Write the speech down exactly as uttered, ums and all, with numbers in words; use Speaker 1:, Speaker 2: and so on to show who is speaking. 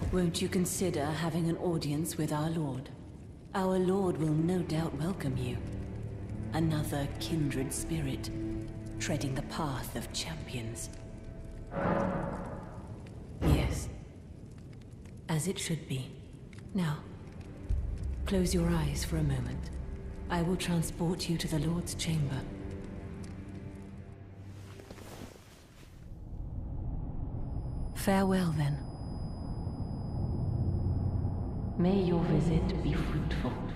Speaker 1: Won't you consider having an audience with our Lord? Our Lord will no doubt welcome you. Another kindred spirit, treading the path of champions. Yes. As it should be. Now, close your eyes for a moment. I will transport you to the Lord's chamber. Farewell, then. May your visit be fruitful.